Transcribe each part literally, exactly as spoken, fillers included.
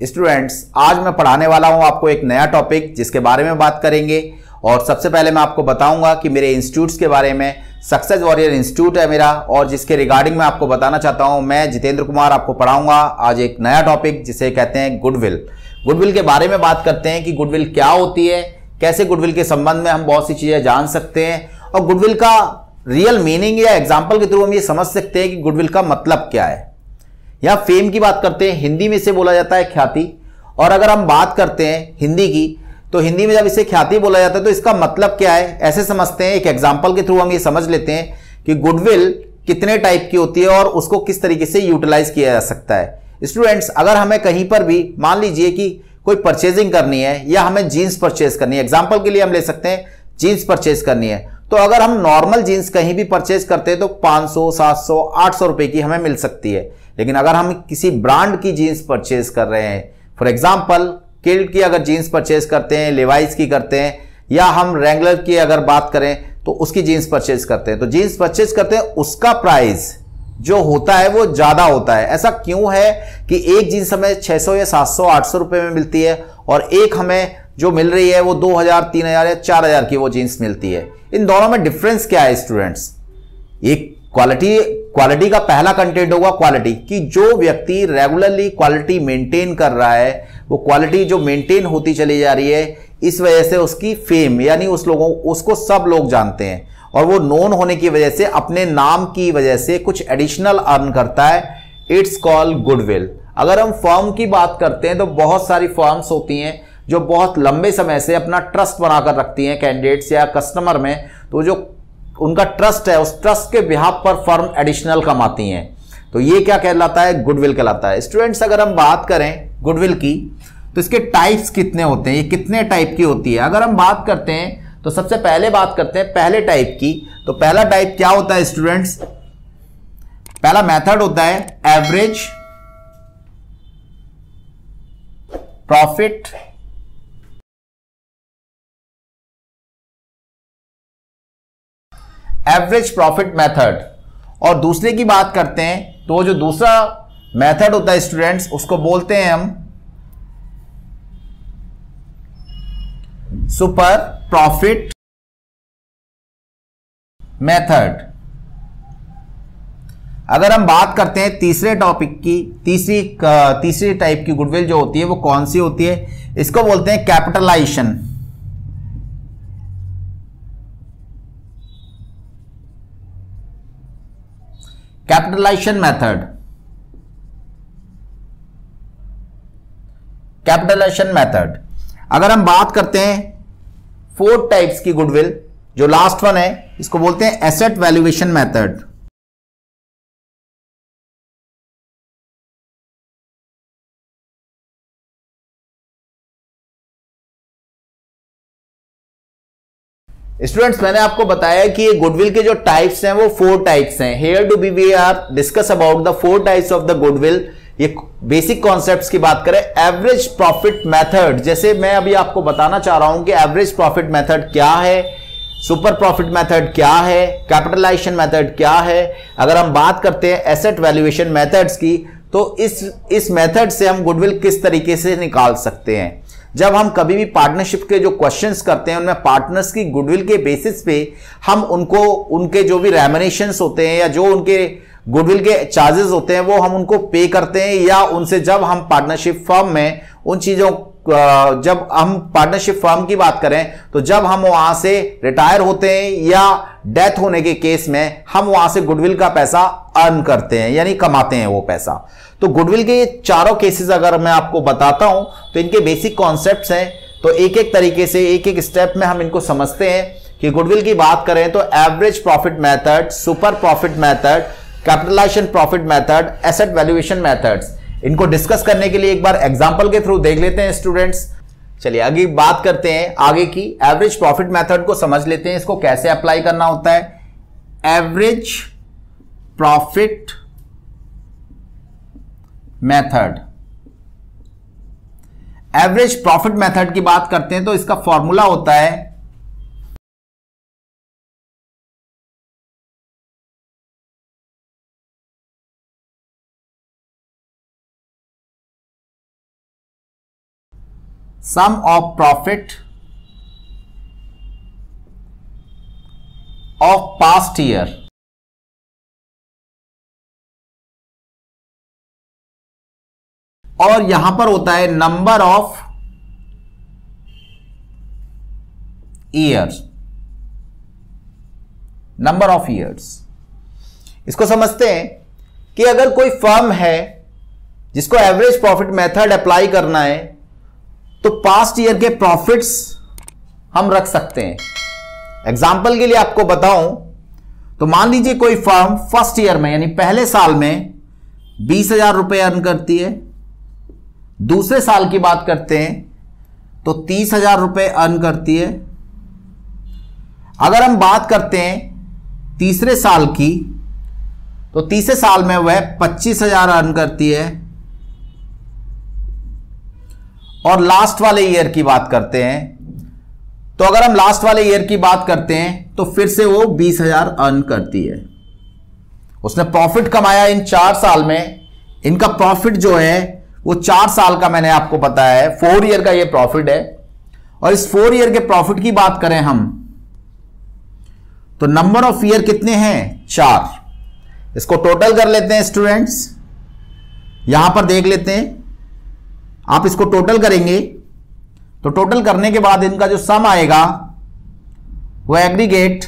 Students, आज मैं पढ़ाने वाला हूं आपको एक नया टॉपिक जिसके बारे में बात करेंगे। और सबसे पहले मैं आपको बताऊंगा कि मेरे इंस्टीट्यूट्स के बारे में। सक्सेस वॉरियर इंस्टीट्यूट है मेरा, और जिसके रिगार्डिंग मैं आपको बताना चाहता हूं। मैं जितेंद्र कुमार आपको पढ़ाऊंगा आज एक नया टॉपिक जिसे कहते हैं गुडविल। गुडविल के बारे में बात करते हैं कि गुडविल क्या होती है, कैसे गुडविल के संबंध में हम बहुत सी चीजें जान सकते हैं, और गुडविल का रियल मीनिंग या एग्जाम्पल के थ्रू हम ये समझ सकते हैं कि गुडविल का मतलब क्या है। यहां फेम की बात करते हैं, हिंदी में इसे बोला जाता है ख्याति। और अगर हम बात करते हैं हिंदी की, तो हिंदी में जब इसे ख्याति बोला जाता है तो इसका मतलब क्या है, ऐसे समझते हैं। एक एग्जांपल के थ्रू हम ये समझ लेते हैं कि गुडविल कितने टाइप की होती है और उसको किस तरीके से यूटिलाइज किया जा सकता है। स्टूडेंट्स, अगर हमें कहीं पर भी मान लीजिए कि कोई परचेजिंग करनी है या हमें जीन्स परचेज करनी है, एग्जाम्पल के लिए हम ले सकते हैं जीन्स परचेज करनी है, तो अगर हम नॉर्मल जीन्स कहीं भी परचेज करते हैं तो पाँच सौ, सात सौ, आठ सौ रुपए की हमें मिल सकती है। लेकिन अगर हम किसी ब्रांड की जीन्स परचेज कर रहे हैं, फॉर एग्जाम्पल किल्ट की अगर जीन्स परचेज करते हैं, लेवाइस की करते हैं, या हम रेंगलर की अगर बात करें तो उसकी जीन्स परचेज करते हैं, तो जीन्स परचेज करते हैं उसका प्राइस जो होता है वो ज्यादा होता है। ऐसा क्यों है कि एक जीन्स हमें छह सौ या सात सौ, आठ सौ रुपए में मिलती है और एक हमें जो मिल रही है वो दो हजार, तीन हजार या चार हजार की वो जीन्स मिलती है। इन दोनों में डिफरेंस क्या है स्टूडेंट्स? एक क्वालिटी क्वालिटी का पहला कंटेंट होगा क्वालिटी, कि जो व्यक्ति रेगुलरली क्वालिटी मेंटेन कर रहा है, वो क्वालिटी जो मेंटेन होती चली जा रही है, इस वजह से उसकी फेम, यानी उस लोगों उसको सब लोग जानते हैं और वो नोन होने की वजह से, अपने नाम की वजह से कुछ एडिशनल अर्न करता है। It's called goodwill. अगर हम फर्म की बात करते हैं तो बहुत सारी फर्म्स होती हैं जो बहुत लंबे समय से अपना ट्रस्ट बनाकर रखती हैं कैंडिडेट्स या कस्टमर में, तो जो उनका ट्रस्ट है उस ट्रस्ट के बिहाफ पर फर्म एडिशनल कमाती हैं, तो ये क्या कहलाता है? गुडविल कहलाता है। स्टूडेंट्स, अगर हम बात करें गुडविल की तो इसके टाइप्स कितने होते हैं, ये कितने टाइप की होती है? अगर हम बात करते हैं तो सबसे पहले बात करते हैं पहले टाइप की। तो पहला टाइप क्या होता है स्टूडेंट्स? पहला मेथड होता है average profit average profit method. और दूसरे की बात करते हैं तो जो दूसरा मेथड होता है स्टूडेंट्स, उसको बोलते हैं हम सुपर प्रॉफिट मेथड। अगर हम बात करते हैं तीसरे टॉपिक की, तीसरी तीसरी टाइप की गुडविल जो होती है वो कौन सी होती है? इसको बोलते हैं capitalization capitalization method. Capitalization method अगर हम बात करते हैं फोर टाइप्स की गुडविल, जो लास्ट वन है इसको बोलते हैं एसेट वैल्यूएशन मेथड। स्टूडेंट्स, मैंने आपको बताया कि ये गुडविल के जो टाइप्स हैं वो फोर टाइप्स हैं। Here do be we are discuss about the four types of the goodwill. ये बेसिक कॉन्सेप्ट्स की बात करें, एवरेज प्रॉफिट मेथड, जैसे मैं अभी आपको बताना चाह रहा हूं कि एवरेज प्रॉफिट मेथड क्या है, सुपर प्रॉफिट मेथड क्या है, कैपिटलाइजेशन मेथड क्या है। अगर हम बात करते हैं एसेट वैल्यूएशन मेथड्स की, तो इस इस मेथड से हम गुडविल किस तरीके से निकाल सकते हैं। जब हम कभी भी पार्टनरशिप के जो क्वेश्चंस करते हैं उनमें पार्टनर्स की गुडविल के बेसिस पे हम उनको उनके जो भी रेम्युनरेशंस होते हैं या जो उनके गुडविल के चार्जेस होते हैं वो हम उनको पे करते हैं, या उनसे जब हम पार्टनरशिप फर्म में उन चीजों, जब हम पार्टनरशिप फर्म की बात करें तो जब हम वहां से रिटायर होते हैं या डेथ होने के केस में हम वहां से गुडविल का पैसा अर्न करते हैं, यानी कमाते हैं वो पैसा। तो गुडविल के ये चारों केसेस अगर मैं आपको बताता हूं तो इनके बेसिक कॉन्सेप्ट्स हैं, तो एक एक तरीके से एक एक स्टेप में हम इनको समझते हैं। कि गुडविल की बात करें तो average profit method, super profit method, capitalization profit method, asset valuation methods, इनको डिस्कस करने के लिए एक बार एग्जांपल के थ्रू देख लेते हैं स्टूडेंट्स। चलिए आगे बात करते हैं आगे की। एवरेज प्रॉफिट मेथड को समझ लेते हैं, इसको कैसे अप्लाई करना होता है। Average profit method, average profit method की बात करते हैं तो इसका फॉर्मूला होता है sum of profit of past year, और यहां पर होता है number of years, number of years. इसको समझते हैं कि अगर कोई फर्म है जिसको एवरेज प्रॉफिट मेथड अप्लाई करना है तो पास्ट ईयर के प्रॉफिट्स हम रख सकते हैं। एग्जाम्पल के लिए आपको बताऊं तो मान लीजिए कोई फर्म फर्स्ट ईयर में यानी पहले साल में बीस हजार रुपए अर्न करती है, दूसरे साल की बात करते हैं तो तीस हजार रुपए अर्न करती है। अगर हम बात करते हैं तीसरे साल की तो तीसरे साल में वह पच्चीस हजार अर्न करती है, और लास्ट वाले ईयर की बात करते हैं तो अगर हम लास्ट वाले ईयर की बात करते हैं तो फिर से वो बीस हजार अर्न करती है। उसने प्रॉफिट कमाया इन चार साल में, इनका प्रॉफिट जो है वो चार साल का मैंने आपको बताया है, फोर ईयर का ये प्रॉफिट है। और इस फोर ईयर के प्रॉफिट की बात करें हम तो नंबर ऑफ ईयर कितने हैं? चार। इसको टोटल कर लेते हैं स्टूडेंट्स, यहां पर देख लेते हैं। आप इसको टोटल करेंगे तो टोटल करने के बाद इनका जो सम आएगा वो एग्रीगेट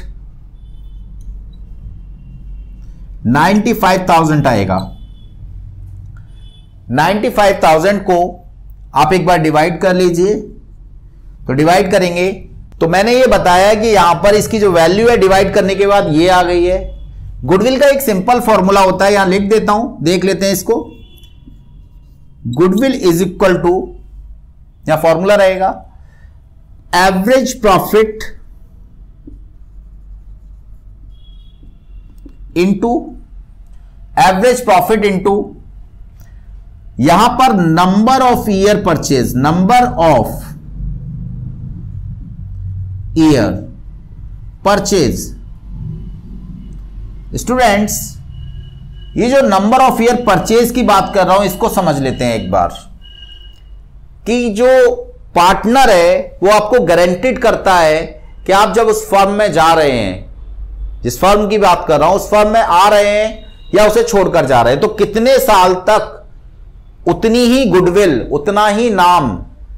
नाइन्टी फाइव थाउजेंड आएगा। नाइन्टी फाइव थाउजेंड को आप एक बार डिवाइड कर लीजिए। तो डिवाइड करेंगे तो मैंने ये बताया कि यहां पर इसकी जो वैल्यू है डिवाइड करने के बाद ये आ गई है। गुडविल का एक सिंपल फॉर्मूला होता है, यहां लिख देता हूं, देख लेते हैं इसको। गुडविल इज इक्वल टू, यहां फॉर्मूला रहेगा average profit into average profit into यहां पर number of year purchase, number of year purchase. Students ये जो नंबर ऑफ ईयर परचेज की बात कर रहा हूं इसको समझ लेते हैं एक बार, कि जो पार्टनर है वो आपको गारंटीड करता है कि आप जब उस फर्म में जा रहे हैं, जिस फर्म की बात कर रहा हूं उस फर्म में आ रहे हैं या उसे छोड़कर जा रहे हैं, तो कितने साल तक उतनी ही गुडविल, उतना ही नाम,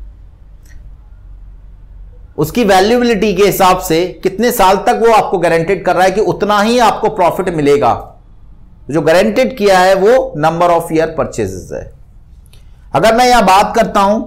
उसकी वैल्यूबिलिटी के हिसाब से कितने साल तक वो आपको गारंटेड कर रहा है कि उतना ही आपको प्रॉफिट मिलेगा। जो गारंटेड किया है वो नंबर ऑफ ईयर परचेजेस है। अगर मैं यहां बात करता हूं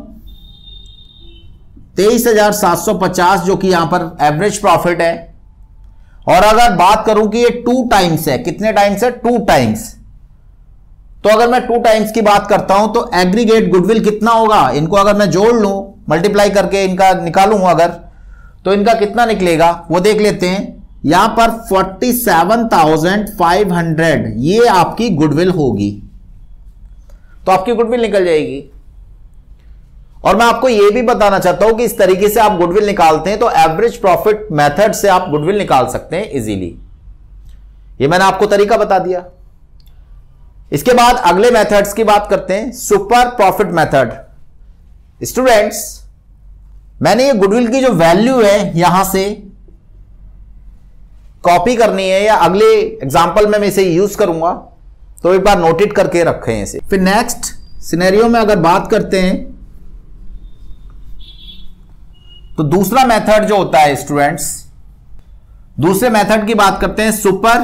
तेईस हजार सात सौ पचास जो कि यहां पर एवरेज प्रॉफिट है, और अगर बात करूं कि ये टू टाइम्स है, कितने टाइम्स है? Two times. तो अगर मैं टू टाइम्स की बात करता हूं तो एग्रीगेट गुडविल कितना होगा? इनको अगर मैं जोड़ लूं, मल्टीप्लाई करके इनका निकालूं अगर, तो इनका कितना निकलेगा वो देख लेते हैं। यहां पर forty seven thousand five hundred ये आपकी गुडविल होगी, तो आपकी गुडविल निकल जाएगी। और मैं आपको यह भी बताना चाहता हूं कि इस तरीके से आप गुडविल निकालते हैं तो एवरेज प्रॉफिट मेथड से आप गुडविल निकाल सकते हैं इजीली। ये मैंने आपको तरीका बता दिया। इसके बाद अगले मेथड्स की बात करते हैं, सुपर प्रॉफिट मेथड। स्टूडेंट्स मैंने ये गुडविल की जो वैल्यू है यहां से कॉपी करनी है या अगले एग्जांपल में मैं इसे यूज करूंगा, तो एक बार नोटेट करके रखें इसे। फिर नेक्स्ट सिनेरियो में अगर बात करते हैं तो दूसरा मेथड जो होता है स्टूडेंट्स, दूसरे मेथड की बात करते हैं super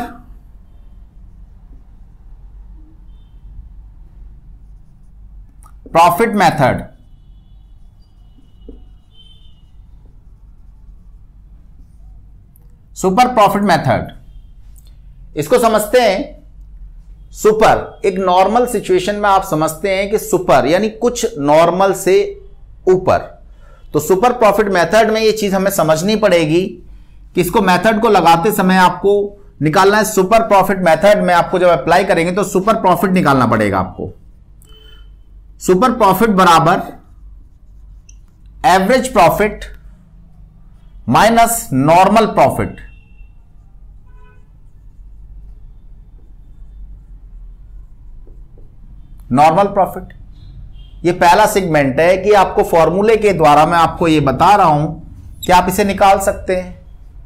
profit method. Super profit method इसको समझते हैं। सुपर एक नॉर्मल सिचुएशन में आप समझते हैं कि सुपर यानी कुछ नॉर्मल से ऊपर, तो सुपर प्रॉफिट मेथड में ये चीज हमें समझनी पड़ेगी कि इसको मेथड को लगाते समय आपको निकालना है। सुपर प्रॉफिट मेथड में आपको जब अप्लाई करेंगे तो सुपर प्रॉफिट निकालना पड़ेगा आपको। सुपर प्रॉफिट बराबर average profit minus normal profit. Normal profit ये पहला सेगमेंट है कि आपको फॉर्मूले के द्वारा मैं आपको ये बता रहा हूं कि आप इसे निकाल सकते हैं।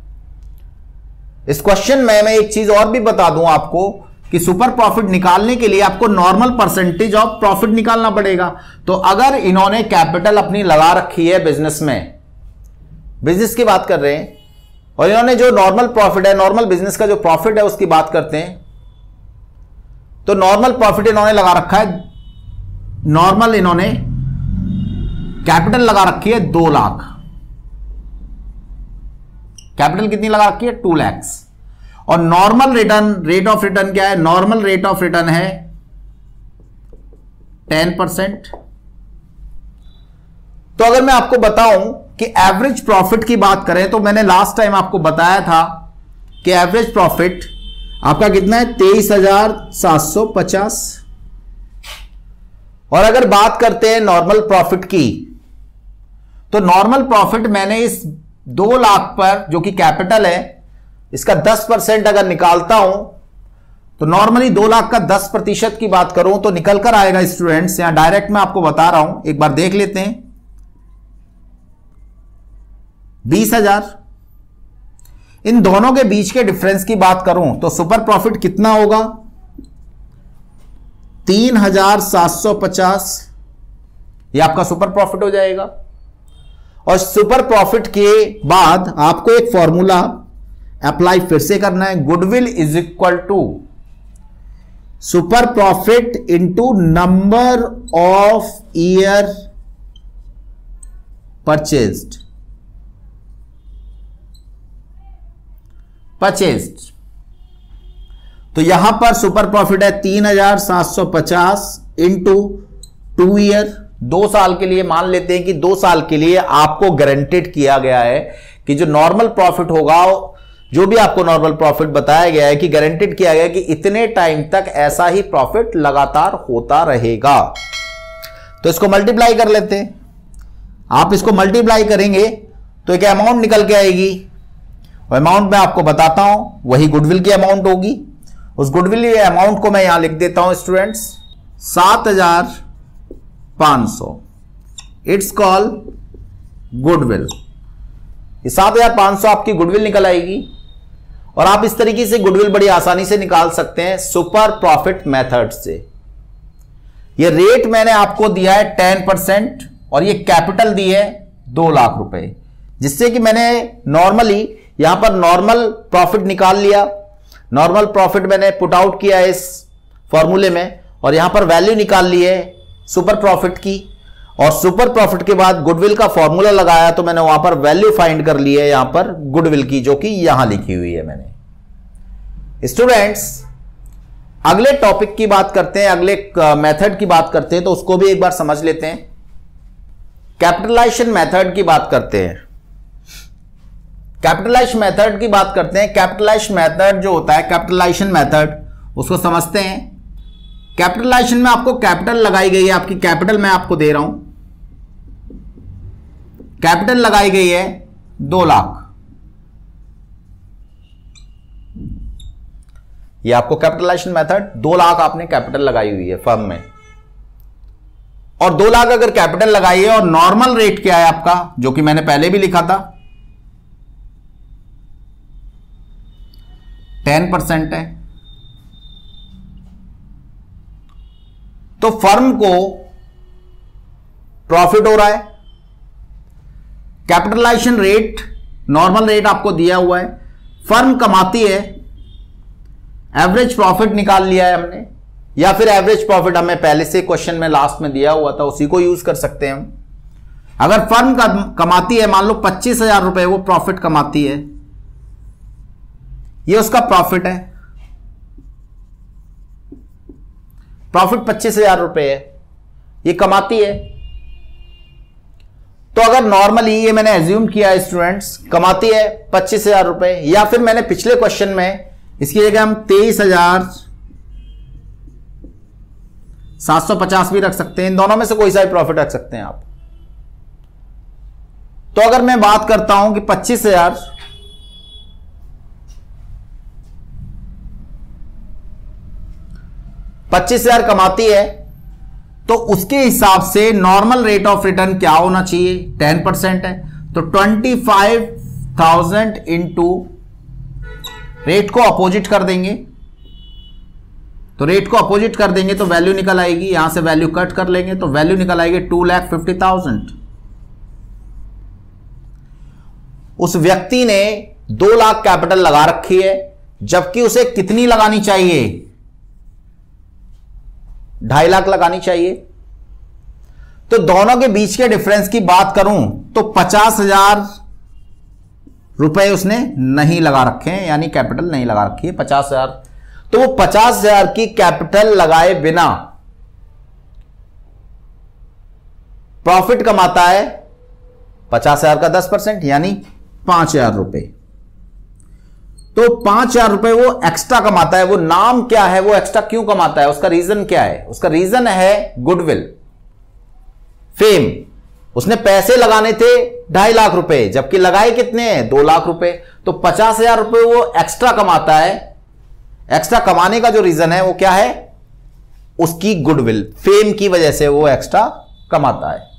इस क्वेश्चन में मैं एक चीज और भी बता दूं आपको कि सुपर प्रॉफिट निकालने के लिए आपको नॉर्मल परसेंटेज ऑफ प्रॉफिट निकालना पड़ेगा। तो अगर इन्होंने कैपिटल अपनी लगा रखी है बिजनेस में, बिजनेस की बात कर रहे हैं, और इन्होंने जो नॉर्मल प्रॉफिट है, नॉर्मल बिजनेस का जो प्रॉफिट है उसकी बात करते हैं, तो नॉर्मल प्रॉफिट इन्होंने लगा रखा है, नॉर्मल इन्होंने कैपिटल लगा रखी है दो लाख। कैपिटल कितनी लगा रखी है? टू लैक्स। और normal return, rate of return क्या है? नॉर्मल रेट ऑफ रिटर्न है टेन परसेंट। तो अगर मैं आपको बताऊं कि एवरेज प्रॉफिट की बात करें, तो मैंने लास्ट टाइम आपको बताया था कि एवरेज प्रॉफिट आपका कितना है? तेईस हजार सात सौ पचास। और अगर बात करते हैं नॉर्मल प्रॉफिट की, तो नॉर्मल प्रॉफिट मैंने इस दो लाख पर, जो कि कैपिटल है, इसका दस परसेंट अगर निकालता हूं, तो नॉर्मली दो लाख का दस प्रतिशत की बात करूं तो निकल कर आएगा स्टूडेंट्स। यहां डायरेक्ट मैं आपको बता रहा हूं, एक बार देख लेते हैं, बीस हजार। इन दोनों के बीच के डिफरेंस की बात करूं तो सुपर प्रॉफिट कितना होगा? तीन हजार सात सौ पचास। यह आपका सुपर प्रॉफिट हो जाएगा। और सुपर प्रॉफिट के बाद आपको एक फॉर्मूला अप्लाई फिर से करना है। Goodwill is equal to super profit into number of year purchased purchased तो यहां पर सुपर प्रॉफिट है तीन हजार सात सौ पचास इंटू टू ईयर, दो साल के लिए। मान लेते हैं कि दो साल के लिए आपको गारंटेड किया गया है कि जो नॉर्मल प्रॉफिट होगा, जो भी आपको नॉर्मल प्रॉफिट बताया गया है कि गारंटेड किया गया है कि इतने टाइम तक ऐसा ही प्रॉफिट लगातार होता रहेगा। तो इसको मल्टीप्लाई कर लेते हैं। आप इसको मल्टीप्लाई करेंगे तो एक अमाउंट निकल के आएगी। अमाउंट मैं आपको बताता हूं, वही गुडविल की अमाउंट होगी। उस गुडविल की अमाउंट को मैं यहां लिख देता हूं स्टूडेंट्स, सात हजार पांच सौ। It's call goodwill. ये सात हजार पांच सौ आपकी गुडविल निकल आएगी। और आप इस तरीके से गुडविल बड़ी आसानी से निकाल सकते हैं सुपर प्रॉफिट मेथड से। ये रेट मैंने आपको दिया है टेन परसेंट और ये कैपिटल दी है दो लाख रुपए, जिससे कि मैंने नॉर्मली यहां पर नॉर्मल प्रॉफिट निकाल लिया। नॉर्मल प्रॉफिट मैंने पुट आउट किया इस फॉर्मूले में और यहां पर वैल्यू निकाल ली है सुपर प्रॉफिट की। और सुपर प्रॉफिट के बाद गुडविल का फॉर्मूला लगाया तो मैंने वहां पर वैल्यू फाइंड कर ली है यहां पर गुडविल की, जो कि यहां लिखी हुई है मैंने। स्टूडेंट्स, अगले टॉपिक की बात करते हैं, अगले मेथड की बात करते हैं, तो उसको भी एक बार समझ लेते हैं। कैपिटलाइजेशन मेथड की बात करते हैं। कैपिटलाइजेशन मेथड की बात करते हैं। कैपिटलाइजेशन मेथड जो होता है, कैपिटलाइजेशन मेथड, उसको समझते हैं। कैपिटलाइजेशन में आपको कैपिटल लगाई गई है, आपकी कैपिटल मैं आपको दे रहा हूं, कैपिटल लगाई गई है दो लाख। ये आपको कैपिटलाइजेशन मेथड, दो लाख आपने कैपिटल लगाई हुई है फर्म में। और दो लाख अगर कैपिटल लगाई है और नॉर्मल रेट क्या है आपका, जो कि मैंने पहले भी लिखा था, टेन परसेंट है। तो फर्म को प्रॉफिट हो रहा है। कैपिटलाइजेशन रेट, नॉर्मल रेट आपको दिया हुआ है, फर्म कमाती है। एवरेज प्रॉफिट निकाल लिया है हमने, या फिर एवरेज प्रॉफिट हमें पहले से क्वेश्चन में लास्ट में दिया हुआ था, उसी को यूज कर सकते हैं हम। अगर फर्म कमाती है, मान लो पच्चीस हजार रुपए वो प्रॉफिट कमाती है, ये उसका प्रॉफिट है, प्रॉफिट पच्चीस हजार रुपए है, ये कमाती है। तो अगर नॉर्मली ये मैंने एज्यूम किया है स्टूडेंट्स, कमाती है पच्चीस हजार रुपए, या फिर मैंने पिछले क्वेश्चन में इसकी जगह हम तेईस हजार सात सौ पचास भी रख सकते हैं। इन दोनों में से कोई सा भी प्रॉफिट रख सकते हैं आप। तो अगर मैं बात करता हूं कि पच्चीस हजार पच्चीस हजार कमाती है, तो उसके हिसाब से नॉर्मल रेट ऑफ रिटर्न क्या होना चाहिए, टेन परसेंट है, तो twenty five thousand into rate को अपोजिट कर देंगे, तो रेट को अपोजिट कर देंगे तो वैल्यू निकल आएगी, यहां से वैल्यू कट कर लेंगे तो वैल्यू निकल आएगी टू लैख फिफ्टी थाउजेंड। उस व्यक्ति ने दो लाख कैपिटल लगा रखी है, जबकि उसे कितनी लगानी चाहिए, ढाई लाख लगानी चाहिए। तो दोनों के बीच के डिफरेंस की बात करूं तो पचास हजार रुपए उसने नहीं लगा रखे हैं, यानी कैपिटल नहीं लगा रखी है पचास हजार। तो वो पचास हजार की कैपिटल लगाए बिना प्रॉफिट कमाता है पचास हजार का दस परसेंट यानी पांच हजार रुपए। तो पांच हजार रुपए वो एक्स्ट्रा कमाता है। वो नाम क्या है, वो एक्स्ट्रा क्यों कमाता है, उसका रीजन क्या है? उसका रीजन है गुडविल, फेम। उसने पैसे लगाने थे ढाई लाख रुपए, जबकि लगाए कितने हैं, दो लाख रुपए। तो पचास हजार रुपए वो एक्स्ट्रा कमाता है। एक्स्ट्रा कमाने का जो रीजन है वो क्या है, उसकी गुडविल, फेम की वजह से वो एक्स्ट्रा कमाता है।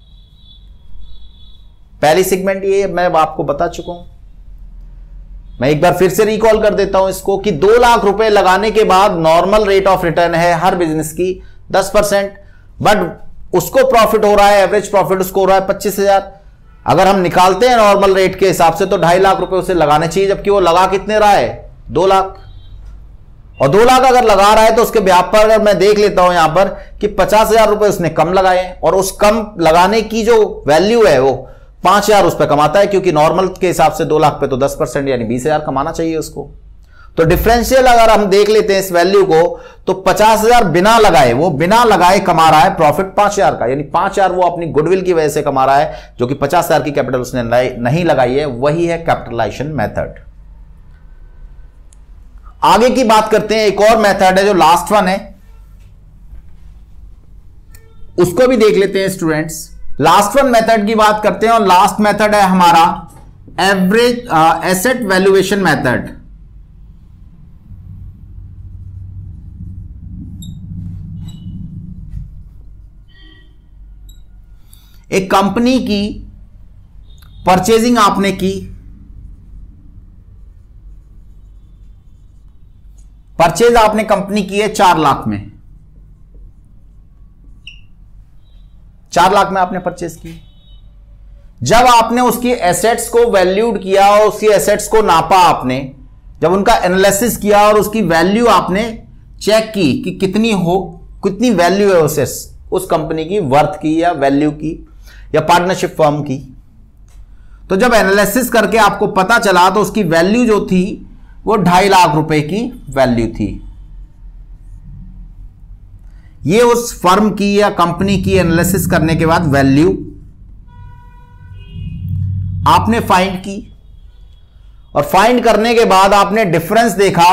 पहली सेगमेंट ये मैं आपको बता चुका हूं, मैं एक बार फिर से रिकॉल कर देता हूं इसको कि दो लाख रुपए लगाने के बाद नॉर्मल रेट ऑफ रिटर्न है हर बिजनेस की दस परसेंट, बट उसको प्रॉफिट हो रहा है, एवरेज प्रॉफिट उसको हो रहा है पच्चीस हजार। अगर हम निकालते हैं नॉर्मल रेट के हिसाब से तो ढाई लाख रुपए उसे लगाने चाहिए, जबकि वो लगा कितने रहा है, दो लाख। और दो लाख अगर लगा रहा है तो उसके ब्याज पर अगर मैं देख लेता हूं यहां पर कि पचास हजार रुपए उसने कम लगाए, और उस कम लगाने की जो वैल्यू है वो पांच हजार उस पर कमाता है, क्योंकि नॉर्मल के हिसाब से दो लाख पे तो दस परसेंट यानी बीस हजार कमाना चाहिए उसको। तो डिफरेंशियल अगर हम देख लेते हैं इस वैल्यू को तो पचास हजार बिना लगाए, वो बिना लगाए कमा रहा है प्रॉफिट पांच हजार का, यानी पांच हजार वो अपनी गुडविल की वजह से कमा रहा है, जो कि पचास हजार की कैपिटल उसने नहीं लगाई है। वही है कैपिटलाइजेशन मेथड। आगे की बात करते हैं, एक और मेथड है जो लास्ट वन है, उसको भी देख लेते हैं स्टूडेंट्स। लास्ट वन मेथड की बात करते हैं, और लास्ट मेथड है हमारा एवरेज एसेट वैल्यूएशन मेथड। एक कंपनी की परचेजिंग आपने की, परचेज आपने कंपनी की है चार लाख में, चार लाख में आपने परचेज की। जब आपने उसकी एसेट्स को वैल्यूड किया और उसकी एसेट्स को नापा आपने, जब उनका एनालिसिस किया और उसकी वैल्यू आपने चेक की कि कितनी हो, कितनी वैल्यू है उस उस कंपनी की, वर्थ की या वैल्यू की या पार्टनरशिप फर्म की, तो जब एनालिसिस करके आपको पता चला तो उसकी वैल्यू जो थी वो ढाई लाख रुपए की वैल्यू थी। ये उस फर्म की या कंपनी की एनालिसिस करने के बाद वैल्यू आपने फाइंड की, और फाइंड करने के बाद आपने डिफरेंस देखा,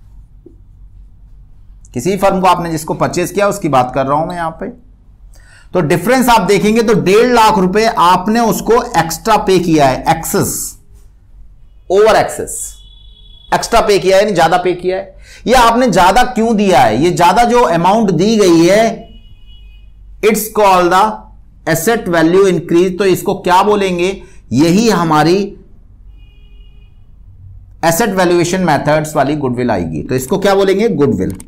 किसी फर्म को आपने जिसको परचेज किया उसकी बात कर रहा हूं मैं यहां पे, तो डिफरेंस आप देखेंगे तो डेढ़ लाख रुपए आपने उसको एक्स्ट्रा पे किया है, एक्सेस, ओवर एक्सेस, एक्स्ट्रा पे किया है, यानी ज्यादा पे किया है। ये आपने ज्यादा क्यों दिया है, ये ज्यादा जो अमाउंट दी गई है, it's called the asset value increase. तो इसको क्या बोलेंगे, यही हमारी एसेट वैल्यूएशन मेथड्स वाली गुडविल आएगी। तो इसको क्या बोलेंगे, गुडविल।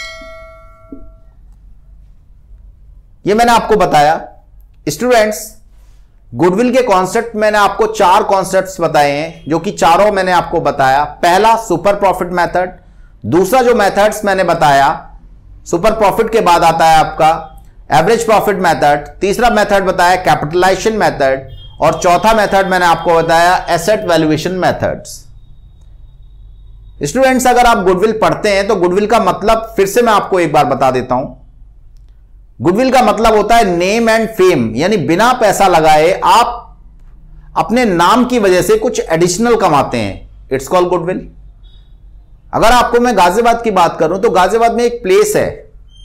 ये मैंने आपको बताया स्टूडेंट्स, गुडविल के कॉन्सेप्ट मैंने आपको चार कॉन्सेप्ट्स बताए हैं, जो कि चारों मैंने आपको बताया। पहला सुपर प्रॉफिट मेथड, दूसरा जो मेथड्स मैंने बताया सुपर प्रॉफिट के बाद आता है आपका एवरेज प्रॉफिट मेथड, तीसरा मेथड बताया कैपिटलाइजेशन मेथड, और चौथा मेथड मैंने आपको बताया एसेट वैल्यूएशन मेथड्स। स्टूडेंट्स अगर आप गुडविल पढ़ते हैं तो गुडविल का मतलब फिर से मैं आपको एक बार बता देता हूं। गुडविल का मतलब होता है नेम एंड फेम, यानी बिना पैसा लगाए आप अपने नाम की वजह से कुछ एडिशनल कमाते हैं, इट्स कॉल्ड गुडविल। अगर आपको मैं गाजियाबाद की बात करूं तो गाजियाबाद में एक प्लेस है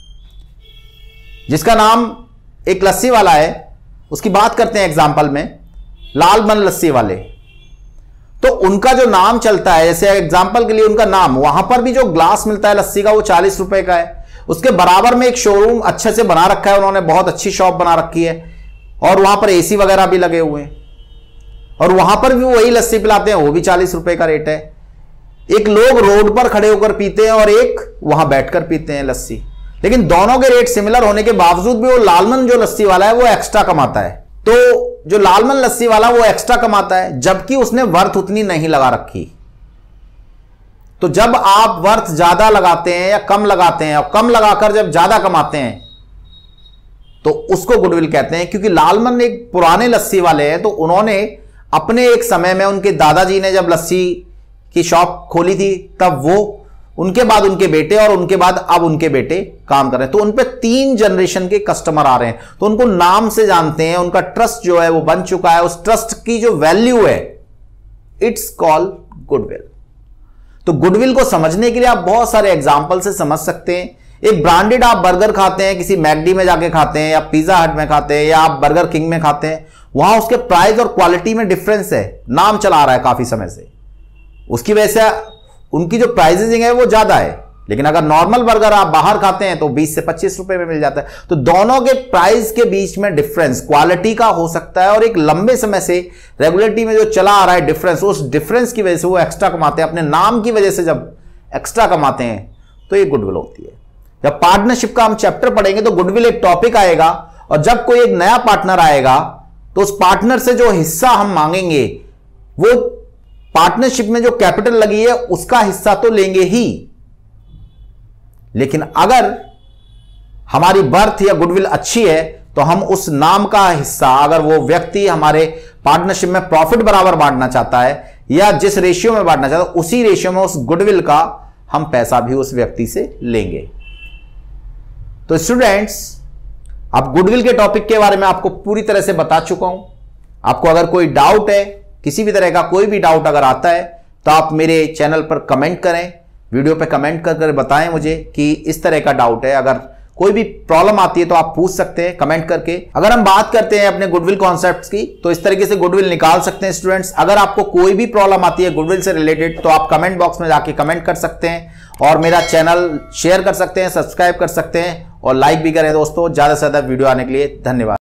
जिसका नाम एक लस्सी वाला है, उसकी बात करते हैं एग्जांपल में, लाल मन लस्सी वाले। तो उनका जो नाम चलता है, जैसे एग्जांपल के लिए उनका नाम, वहां पर भी जो ग्लास मिलता है लस्सी का वो चालीस रुपए का है, उसके बराबर में एक शोरूम अच्छे से बना रखा है उन्होंने, बहुत अच्छी शॉप बना रखी है और वहां पर एसी वगैरह भी लगे हुए हैं और वहां पर भी वही लस्सी पिलाते हैं, वो भी चालीस रुपए का रेट है। एक लोग रोड पर खड़े होकर पीते हैं और एक वहां बैठकर पीते हैं लस्सी, लेकिन दोनों के रेट सिमिलर होने के बावजूद भी वो लालमन जो लस्सी वाला है वो एक्स्ट्रा कमाता है। तो जो लालमन लस्सी वाला वो एक्स्ट्रा कमाता है जबकि उसने वर्थ उतनी नहीं लगा रखी। तो जब आप वर्थ ज्यादा लगाते हैं या कम लगाते हैं और कम लगाकर जब ज्यादा कमाते हैं तो उसको गुडविल कहते हैं। क्योंकि लालमन एक पुराने लस्सी वाले हैं, तो उन्होंने अपने एक समय में, उनके दादाजी ने जब लस्सी की शॉप खोली थी तब वो, उनके बाद उनके बेटे और उनके बाद अब उनके बेटे काम कर रहे हैं। तो उन पे तीन जनरेशन के कस्टमर आ रहे हैं, तो उनको नाम से जानते हैं, उनका ट्रस्ट जो है वो बन चुका है। उस ट्रस्ट की जो वैल्यू है इट्स कॉल्ड गुडविल। तो गुडविल को समझने के लिए आप बहुत सारे एग्जाम्पल से समझ सकते हैं। एक ब्रांडेड आप बर्गर खाते हैं, किसी मैकडी में जाके खाते हैं या पिज्जा हट में खाते हैं या आप बर्गर किंग में खाते हैं, वहां उसके प्राइस और क्वालिटी में डिफरेंस है, नाम चला रहा है काफी समय से, उसकी वजह से उनकी जो प्राइसिंग है वो ज्यादा है। लेकिन अगर नॉर्मल बर्गर आप बाहर खाते हैं तो बीस से पच्चीस रुपए में मिल जाता है। तो दोनों के प्राइस के बीच में डिफरेंस क्वालिटी का हो सकता है और एक लंबे समय से रेगुलेटरी में जो चला आ रहा है डिफरेंस, उस डिफरेंस की वजह से वो एक्स्ट्रा कमाते हैं। अपने नाम की वजह से जब एक्स्ट्रा कमाते हैं तो ये गुडविल होती है। जब पार्टनरशिप का हम चैप्टर पढ़ेंगे तो गुडविल एक टॉपिक आएगा और जब कोई एक नया पार्टनर आएगा तो उस पार्टनर से जो हिस्सा हम मांगेंगे वो पार्टनरशिप में जो कैपिटल लगी है उसका हिस्सा तो लेंगे ही, लेकिन अगर हमारी बर्थ या गुडविल अच्छी है तो हम उस नाम का हिस्सा, अगर वो व्यक्ति हमारे पार्टनरशिप में प्रॉफिट बराबर बांटना चाहता है या जिस रेशियो में बांटना चाहता है उसी रेशियो में उस गुडविल का हम पैसा भी उस व्यक्ति से लेंगे। तो स्टूडेंट्स, अब गुडविल के टॉपिक के बारे में आपको पूरी तरह से बता चुका हूं। आपको अगर कोई डाउट है, किसी भी तरह का कोई भी डाउट अगर आता है तो आप मेरे चैनल पर कमेंट करें, वीडियो पे कमेंट कर कर बताएं मुझे कि इस तरह का डाउट है। अगर कोई भी प्रॉब्लम आती है तो आप पूछ सकते हैं कमेंट करके। अगर हम बात करते हैं अपने गुडविल कॉन्सेप्ट्स की तो इस तरीके से गुडविल निकाल सकते हैं स्टूडेंट्स। अगर आपको कोई भी प्रॉब्लम आती है गुडविल से रिलेटेड तो आप कमेंट बॉक्स में जाके कमेंट कर सकते हैं और मेरा चैनल शेयर कर सकते हैं, सब्सक्राइब कर सकते हैं और लाइक भी करें दोस्तों। ज्यादा से ज्यादा वीडियो आने के लिए धन्यवाद।